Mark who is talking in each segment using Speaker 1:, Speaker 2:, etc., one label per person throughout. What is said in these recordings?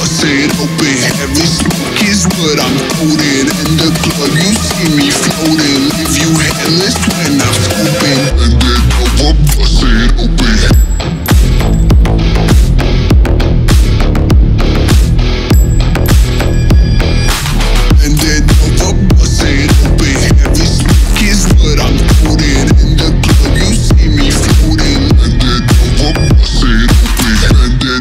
Speaker 1: bust it open. Heavy smoke is what I'm holding. In the club you see me floating. Leave you headless when I'm scoping. And then I'ma bust it open. And then I'ma bust it open. Heavy smoke is what I'm holding. In the club you see me floating. And then I'ma bust it open. And then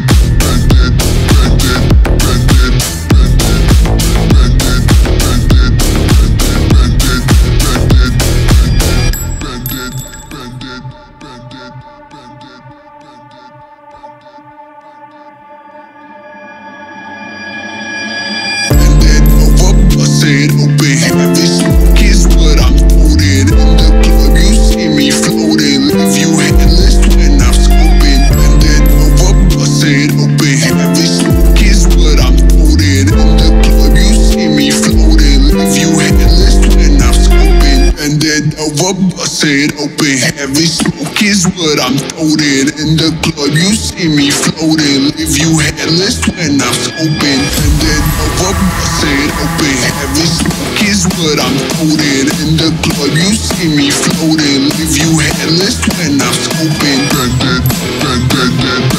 Speaker 1: it open. Heavy smoke is what I'm holding. In the club you see me floating. Leave you headless when I'm scoping. And then I'ma bust it open. Heavy smoke is what I'm holding. In the club you see me floating. Leave you headless when I'm scoping. And then I'ma bust it open. Heavy smoke is what I'm holding. In the club you see me floating. Leave you headless when I'm scoping. And then I'ma bust it open. Heavy smoke is what I'm holding. In the club you see me floating. Leave you headless when I'm scoping.